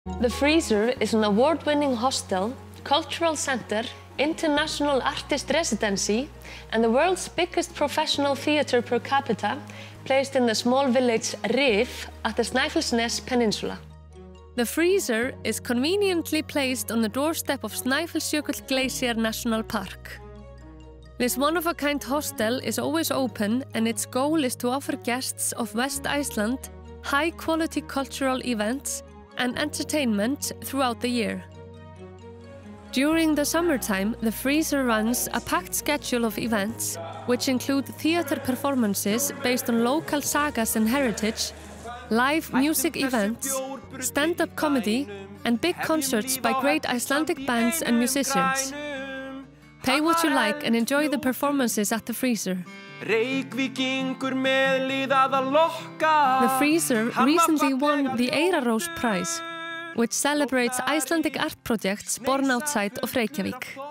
The Freezer is an award-winning hostel, cultural center, international artist residency, and the world's biggest professional theatre per capita, placed in the small village Rif at the Snæfellsnes Peninsula. The Freezer is conveniently placed on the doorstep of Snæfellsjökull Glacier National Park. This one-of-a-kind hostel is always open, and its goal is to offer guests of West Iceland high-quality cultural events and entertainment throughout the year. During the summertime, the Freezer runs a packed schedule of events, which include theatre performances based on local sagas and heritage, live music events, stand-up comedy, and big concerts by great Icelandic bands and musicians. Pay what you like and enjoy the performances at the Freezer. The Freezer recently won the Eyrarós Prize, which celebrates Icelandic art projects born outside of Reykjavík.